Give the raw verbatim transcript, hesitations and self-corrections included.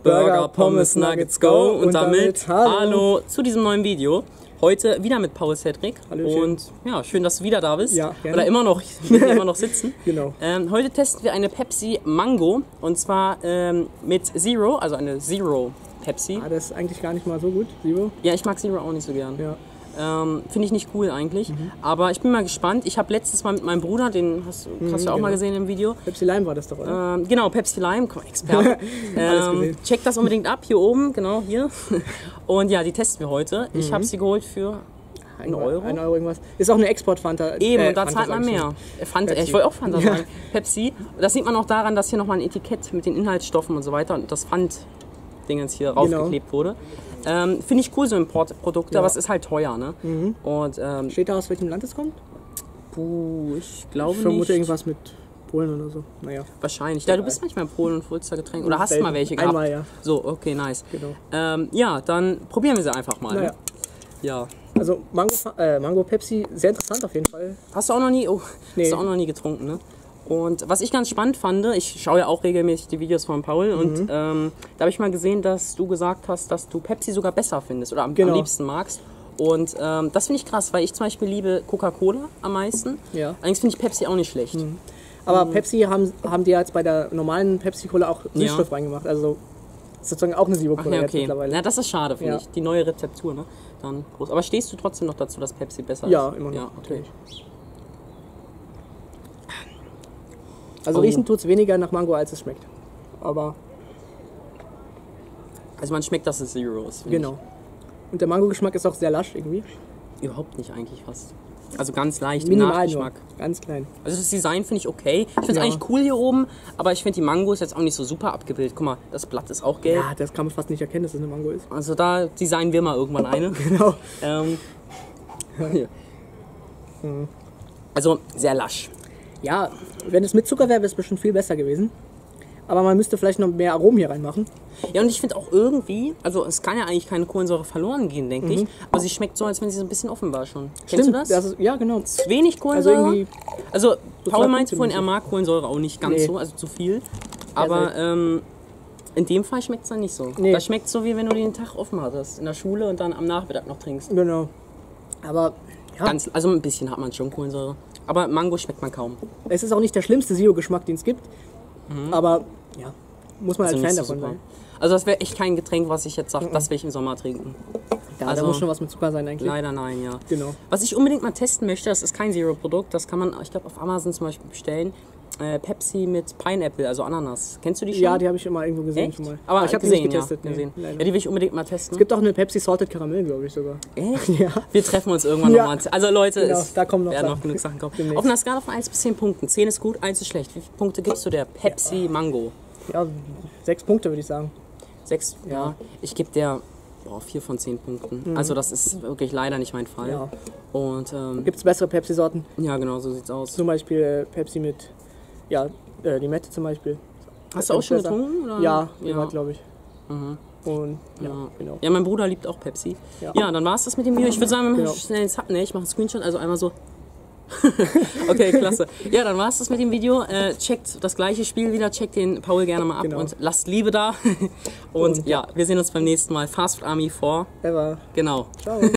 Burger, Pommes, Nuggets, Go. Und, und damit, damit hallo. hallo zu diesem neuen Video. Heute wieder mit Paul Cedric. Hallöchen. Und ja, schön, dass du wieder da bist. Ja, gerne. Oder immer noch, immer noch sitzen. Genau. Ähm, heute testen wir eine Pepsi Mango. Und zwar ähm, mit Zero, also eine Zero Pepsi. Ah, das ist eigentlich gar nicht mal so gut, Zero. Ja, ich mag Zero auch nicht so gern. Ja. Ähm, Finde ich nicht cool eigentlich. Mhm. Aber ich bin mal gespannt. Ich habe letztes Mal mit meinem Bruder, den hast, mhm, hast du auch genau. mal gesehen im Video. Pepsi Lime war das doch, oder? Ähm, genau, Pepsi Lime, Experte. ähm, check das unbedingt ab, hier oben, genau hier. Und ja, die testen wir heute. Ich mhm. habe sie geholt für einen Euro. Ein Euro irgendwas. Ist auch eine Export-Fanta. Eben, äh, und da Fanta zahlt man mehr. Fanta, Pepsi. ich wollte auch Fanta ja. sagen. Pepsi. Das sieht man auch daran, dass hier nochmal ein Etikett mit den Inhaltsstoffen und so weiter und das Pfand-Dingens hier raufgeklebt genau. wurde. Ähm, Finde ich cool, so Importprodukte, ja. aber es ist halt teuer, ne? Mhm. Und, ähm, steht da, aus welchem Land es kommt? Puh, ich glaube ich vermute nicht. irgendwas mit Polen oder so. Naja. Wahrscheinlich. Ja, du bist manchmal in Polen und holst da Getränke. Oder hast du mal welche gehabt? Einmal, ja. So, okay, nice. Genau. Ähm, ja, dann probieren wir sie einfach mal. Naja. Ne? Ja. Also Mango, äh, Mango Pepsi, sehr interessant auf jeden Fall. Hast du auch noch nie, oh, nee. hast du auch noch nie getrunken, ne? Und was ich ganz spannend fand, ich schaue ja auch regelmäßig die Videos von Paul und mhm. ähm, da habe ich mal gesehen, dass du gesagt hast, dass du Pepsi sogar besser findest oder am, genau. am liebsten magst. Und ähm, das finde ich krass, weil ich zum Beispiel liebe Coca-Cola am meisten. Ja. Allerdings finde ich Pepsi auch nicht schlecht. Mhm. Aber mhm. Pepsi haben, haben die jetzt bei der normalen Pepsi-Cola auch Süßstoff ja. reingemacht. Also sozusagen auch eine Zero-Cola ja, jetzt okay. mittlerweile. Ja, das ist schade, finde ja. ich. Die neue Rezeptur, ne? Dann groß. Aber stehst du trotzdem noch dazu, dass Pepsi besser ja, ist? Immer noch. Ja, okay. Also oh. riechen tut es weniger nach Mango, als es schmeckt. Aber... Also man schmeckt, dass es Zero ist. Genau. Ich. Und der Mango-Geschmack ist auch sehr lasch irgendwie. Überhaupt nicht eigentlich fast. Also ganz leicht Minimal im Nachgeschmack. Nur. Ganz klein. Also das Design finde ich okay. Ich finde es ja. eigentlich cool hier oben, aber ich finde die Mango ist jetzt auch nicht so super abgebildet. Guck mal, das Blatt ist auch gelb. Ja, das kann man fast nicht erkennen, dass es eine Mango ist. Also da designen wir mal irgendwann eine. Genau. Ähm, hier. Mhm. Also sehr lasch. Ja, wenn es mit Zucker wäre, wäre es bestimmt viel besser gewesen. Aber man müsste vielleicht noch mehr Aromen hier reinmachen. Ja, und ich finde auch irgendwie, also es kann ja eigentlich keine Kohlensäure verloren gehen, denke mhm. ich. Aber sie schmeckt so, als wenn sie so ein bisschen offen war schon. Stimmt, Kennst du das? das ist, ja, genau. Es ist wenig Kohlensäure. Also, irgendwie also so Paul meinte vorhin, er mag Kohlensäure auch nicht ganz nee. so, also zu viel. Aber ähm, in dem Fall schmeckt es dann nicht so. Nee. Das schmeckt so, wie wenn du den Tag offen hattest in der Schule und dann am Nachmittag noch trinkst. Genau. Aber ja. Ganz, also ein bisschen hat man schon Kohlensäure. Aber Mango schmeckt man kaum. Es ist auch nicht der schlimmste Zero-Geschmack, den es gibt. Mhm. Aber ja, muss man also als Fan so davon super. sein. Also das wäre echt kein Getränk, was ich jetzt sage, mhm. das will ich im Sommer trinken. Ja, also, da muss schon was mit Zucker sein eigentlich. Leider nein, ja. Genau. Was ich unbedingt mal testen möchte, das ist kein Zero-Produkt, das kann man, ich glaube, auf Amazon zum Beispiel bestellen. Äh, Pepsi mit Pineapple, also Ananas. Kennst du die schon? Ja, die habe ich immer irgendwo gesehen. Echt? Schon mal. Aber, Aber ich habe die nicht getestet. Ja, nee, gesehen. Ja, die will ich unbedingt mal testen. Es gibt auch eine Pepsi Salted Caramel, glaube ich sogar. Echt? Ja. Wir treffen uns irgendwann ja. nochmal. Also Leute, genau, es da kommen noch, werden Sachen. noch genug Sachen kommen. Demnächst. Auf einer Skala von eins bis zehn Punkten. zehn ist gut, eins ist schlecht. Wie viele Punkte gibst du der Pepsi Mango? Ja, sechs Punkte würde ich sagen. Sechs? Ja. ja. Ich gebe der boah, vier von zehn Punkten. Mhm. Also das ist wirklich leider nicht mein Fall. Ja. Und ähm, gibt es bessere Pepsi-Sorten? Ja, genau, so sieht's aus. Zum Beispiel äh, Pepsi mit, ja, äh, Limette zum Beispiel. Hast du auch schon getrunken? Oder? Ja, ja. glaube ich. Mhm. Und ja, ja, genau. Ja, mein Bruder liebt auch Pepsi. Ja, ja dann war es das mit dem Video. Ich würde sagen, wir machen genau. schnell ins Thumbnail. Ich mache einen Screenshot, also einmal so. Okay, klasse. Ja, dann war es das mit dem Video. Äh, checkt das gleiche Spiel wieder, checkt den Paul gerne mal ab genau. und lasst Liebe da. Und, und ja, wir sehen uns beim nächsten Mal. Fast Food Army vor. Ever. Genau. Ciao.